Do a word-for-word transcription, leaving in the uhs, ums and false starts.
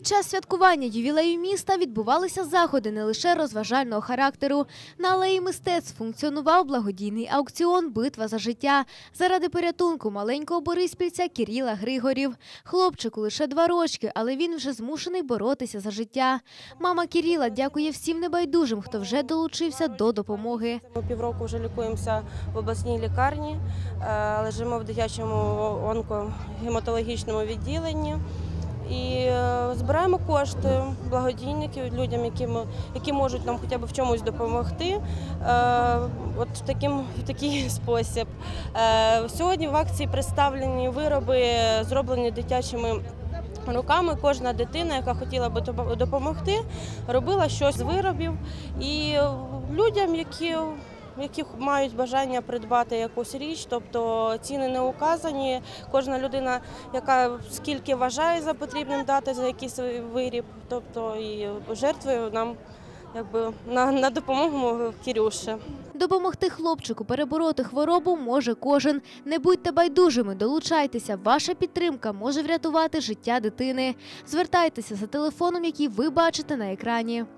Під час святкування ювілею міста відбувалися заходи не лише розважального характеру. На алеї мистецтв функціонував благодійний аукціон «Битва за життя» заради порятунку маленького бориспільця Кирила Григорів. Хлопчику лише два рочки, але він вже змушений боротися за життя. Мама Кирила дякує всім небайдужим, хто вже долучився до допомоги. Ми півроку вже лікуємося в обласній лікарні, лежимо в дитячому онкогематологічному відділенні. І збираємо кошти благодійників людям, які, які можуть нам хоча б в чомусь допомогти. От в, таким, в такий спосіб. Сьогодні в акції представлені вироби, зроблені дитячими руками. Кожна дитина, яка хотіла би допомогти, робила щось з виробів. І людям, які які мають бажання придбати якусь річ, тобто ціни не указані. Кожна людина, яка скільки вважає за потрібним дати за якийсь виріб, тобто і жертвує нам якби на, на допомогу Кирюші. Допомогти хлопчику перебороти хворобу може кожен. Не будьте байдужими, долучайтеся. Ваша підтримка може врятувати життя дитини. Звертайтеся за телефоном, який ви бачите на екрані.